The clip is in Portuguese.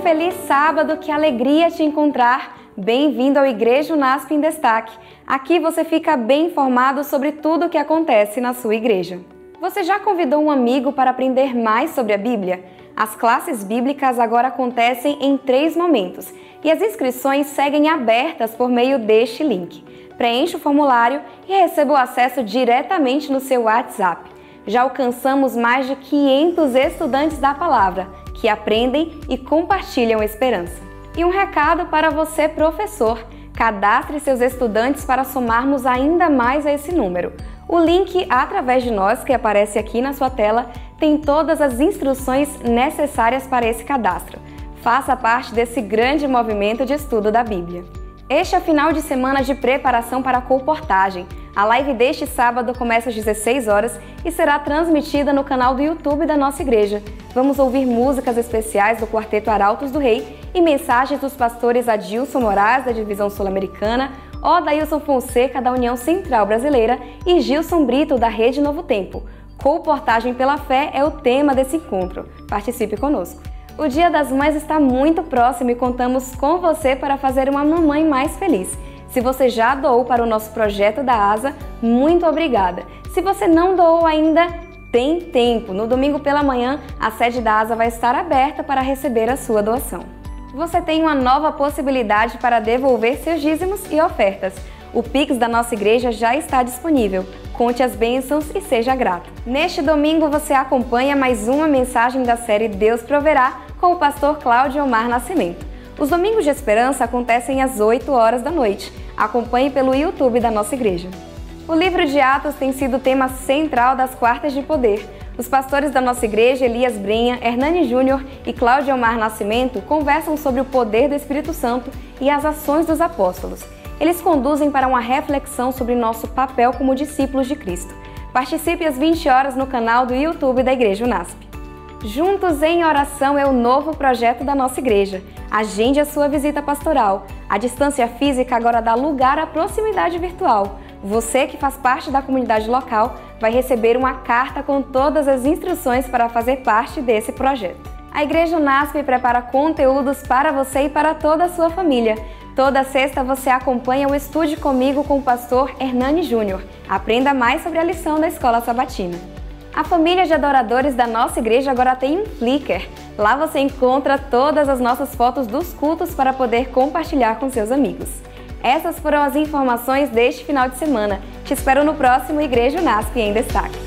feliz sábado, que alegria te encontrar! Bem-vindo ao Igreja Unasp em Destaque. Aqui você fica bem informado sobre tudo o que acontece na sua igreja. Você já convidou um amigo para aprender mais sobre a Bíblia? As classes bíblicas agora acontecem em 3 momentos e as inscrições seguem abertas por meio deste link. Preencha o formulário e receba o acesso diretamente no seu WhatsApp. Já alcançamos mais de 500 estudantes da palavra que aprendem e compartilham esperança. E um recado para você, professor: cadastre seus estudantes para somarmos ainda mais a esse número. O link através de nós, que aparece aqui na sua tela, tem todas as instruções necessárias para esse cadastro. Faça parte desse grande movimento de estudo da Bíblia. Este é o final de semana de preparação para a colportagem. A live deste sábado começa às 16 horas e será transmitida no canal do YouTube da nossa igreja. Vamos ouvir músicas especiais do Quarteto Arautos do Rei e mensagens dos pastores Adilson Moraes, da Divisão Sul-Americana, Odailson Fonseca, da União Central Brasileira, e Gilson Brito, da Rede Novo Tempo. Colportagem pela Fé é o tema desse encontro. Participe conosco. O Dia das Mães está muito próximo e contamos com você para fazer uma mamãe mais feliz. Se você já doou para o nosso projeto da ASA, muito obrigada. Se você não doou ainda, tem tempo. No domingo pela manhã, a sede da ASA vai estar aberta para receber a sua doação. Você tem uma nova possibilidade para devolver seus dízimos e ofertas. O Pix da nossa igreja já está disponível. Conte as bênçãos e seja grato. Neste domingo você acompanha mais uma mensagem da série Deus Proverá com o pastor Cláudio Omar Nascimento. Os domingos de esperança acontecem às 8 horas da noite. Acompanhe pelo YouTube da nossa igreja. O livro de Atos tem sido o tema central das quartas de poder. Os pastores da nossa igreja, Elias Brenha, Hernani Júnior e Cláudio Omar Nascimento, conversam sobre o poder do Espírito Santo e as ações dos apóstolos. Eles conduzem para uma reflexão sobre nosso papel como discípulos de Cristo. Participe às 20 horas no canal do YouTube da Igreja Unasp. Juntos em Oração é o novo projeto da nossa igreja. Agende a sua visita pastoral. A distância física agora dá lugar à proximidade virtual. Você que faz parte da comunidade local vai receber uma carta com todas as instruções para fazer parte desse projeto. A Igreja Unasp prepara conteúdos para você e para toda a sua família. Toda sexta você acompanha o Estude Comigo com o pastor Hernani Júnior. Aprenda mais sobre a lição da Escola Sabatina. A família de adoradores da nossa igreja agora tem um Flickr. Lá você encontra todas as nossas fotos dos cultos para poder compartilhar com seus amigos. Essas foram as informações deste final de semana. Te espero no próximo Igreja Unasp em Destaque.